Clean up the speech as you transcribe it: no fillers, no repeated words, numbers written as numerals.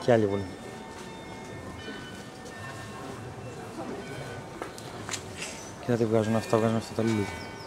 Κι άλλοι βγουν. Κοίτα τι βγάζουν αυτά τα λουλούδια.